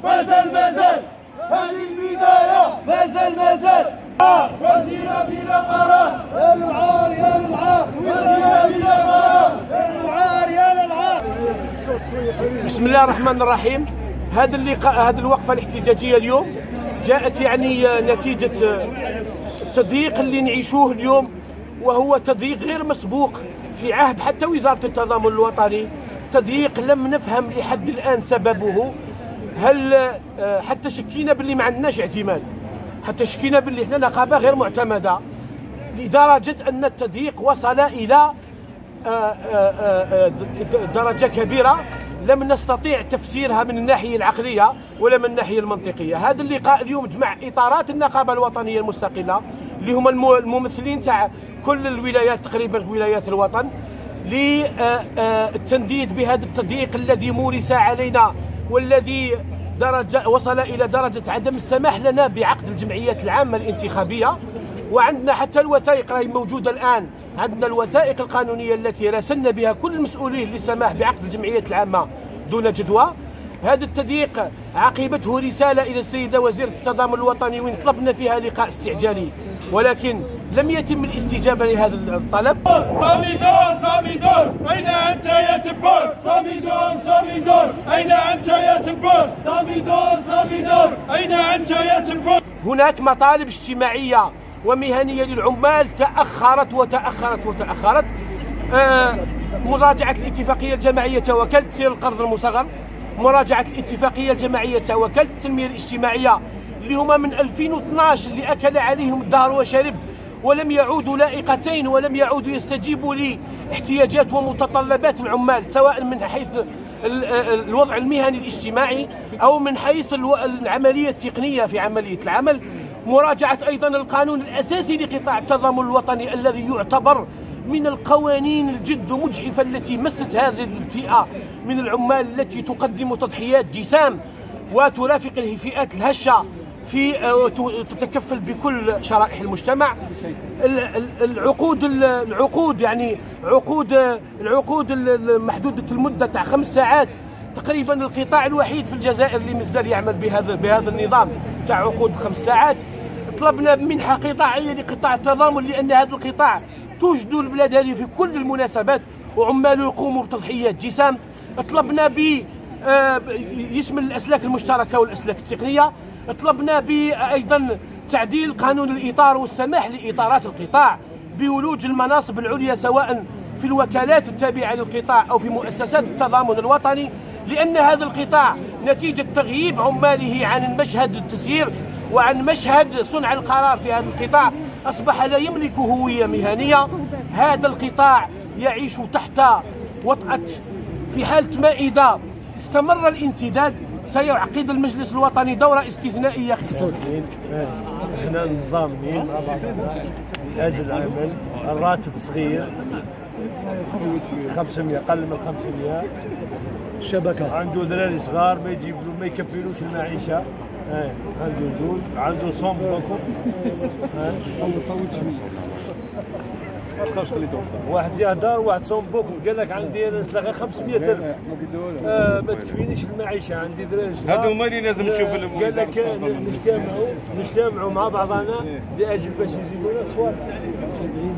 مازال هذه البداية مازال وزيرة بلا قرار يا العار وزيرة بلا قرار يا العار. بسم الله الرحمن الرحيم. هذا اللقاء، هذه الوقفة الاحتجاجية اليوم جاءت يعني نتيجة التضييق اللي نعيشوه اليوم، وهو تضييق غير مسبوق في عهد حتى وزارة التضامن الوطني. تضييق لم نفهم لحد الآن سببه. هل حتى شكينا باللي ما عندناش اعتماد، حتى شكينا باللي احنا نقابة غير معتمدة، لدرجة أن التضييق وصل إلى درجة كبيرة لم نستطيع تفسيرها من الناحية العقلية ولا من الناحية المنطقية. هذا اللقاء اليوم جمع إطارات النقابة الوطنية المستقلة اللي هم الممثلين تاع كل الولايات تقريبا، ولايات الوطن، للتنديد بهذا التضييق الذي مورس علينا، والذي وصل إلى درجة عدم السماح لنا بعقد الجمعيات العامة الانتخابية. وعندنا حتى الوثائق راهي موجودة الآن، عندنا الوثائق القانونية التي راسلنا بها كل المسؤولين للسماح بعقد الجمعيات العامة دون جدوى. هذا التضييق عقبته رسالة إلى السيدة وزيرة التضامن الوطني وين طلبنا فيها لقاء استعجالي، ولكن لم يتم الاستجابة لهذا الطلب. صامدون أين أنت يا تبور؟ صامدون أين أنت يا تبور؟ صامدون أين أنت يا تبور؟ هناك مطالب اجتماعية ومهنية للعمال تأخرت. مراجعة الاتفاقية الجماعية توكلت، سير القرض المصغر، مراجعة الاتفاقية الجماعية توكلت، التنمية الاجتماعية اللي هما من 2012 اللي أكل عليهم الدهر وشرب ولم يعودوا لائقتين ولم يعودوا يستجيبوا لاحتياجات ومتطلبات العمال، سواء من حيث الوضع المهني الاجتماعي أو من حيث العملية التقنية في عملية العمل. مراجعة أيضا القانون الأساسي لقطاع التضامن الوطني الذي يعتبر من القوانين الجد مجحفة التي مست هذه الفئة من العمال التي تقدم تضحيات جسام وترافق الفئات الهشة في تتكفل بكل شرائح المجتمع. العقود محدودة المدة تاع 5 ساعات، تقريبا القطاع الوحيد في الجزائر اللي مازال يعمل بهذا النظام تاع عقود 5 ساعات. طلبنا منحة قطاعية لقطاع التضامن، لأن هذا القطاع توجد البلاد هذه في كل المناسبات وعماله يقوموا بتضحيات جسام. طلبنا يشمل الأسلاك المشتركة والأسلاك التقنية. طلبنا أيضا تعديل قانون الإطار والسماح لإطارات القطاع بولوج المناصب العليا، سواء في الوكالات التابعة للقطاع أو في مؤسسات التضامن الوطني، لأن هذا القطاع نتيجة تغييب عماله عن المشهد التسيير وعن مشهد صنع القرار في هذا القطاع أصبح لا يملك هوية مهنية. هذا القطاع يعيش تحت وطأة. في حالة ما إذا استمر الانسداد سيعقد المجلس الوطني دورة استثنائية. احنا نظامين أجل العمل، الراتب صغير 500 أقل من 500. الشبكة عنده دراري صغار ما يكفيلوش المعيشة. عنده زوج، عنده صوم بكم. واحد يهدر، واحد صوم بكم قال لك عندي غير 500,000 ما تكفينيش المعيشه، عندي دراري صغار. هذو هما اللي لازم تشوف لهم. قال لك نجتمعوا مع بعضنا لاجل باش يزيدونا صوالح.